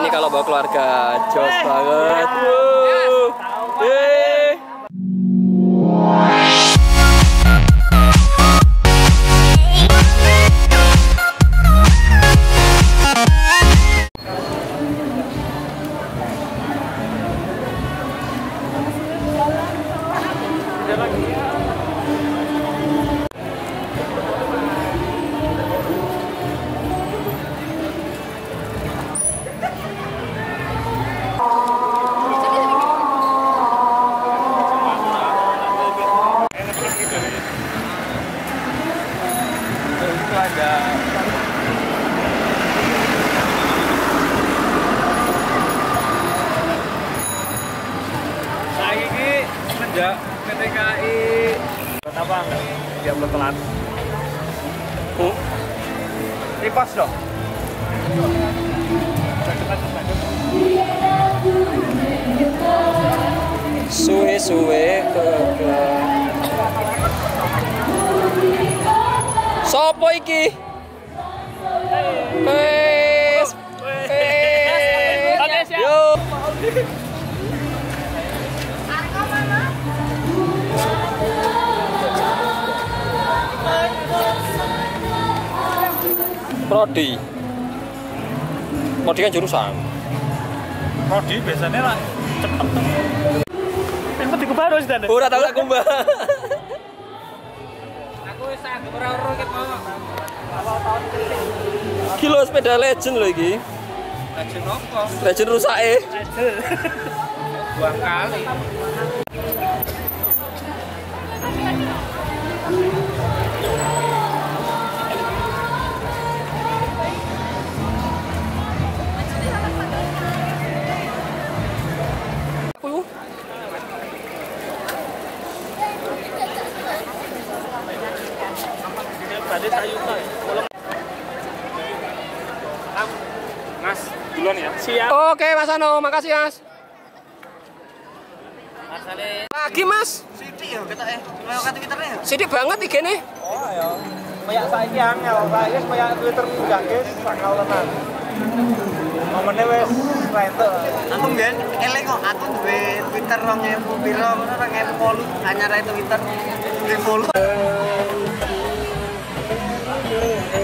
kalau bawa keluarga. Jos banget. Wow. Ya, PTKI. Kenapa dia belum telat? Tipes dong. Suwe-suwe ke sopo iki? Wes. Yo. Prodi kan jurusan. Prodi biasanya lah cepet. Yang penting baru sih dan. Ora tau tak kumbah. Aku wis anggap ora ket mau. Kilo sepeda legend lho iki. Legend opo? Legend rusake. Legend. Buang kali. Mas, duluan ya. Siap. Oke, Mas Ano, makasih, Mas. Mas Ale. Lagi, Mas. Sidik ya ketoke. Koyo kate Twitter ya. Sidik banget igene. Oh ya. Kayak saiki angel, saiki kayak Twitter gakes sakal tenan. Momennya wes rentok. Aku mbiyen eling kok aku duwe Twitter 2000 piro ngono 2000 follow anyar Twitter di follow.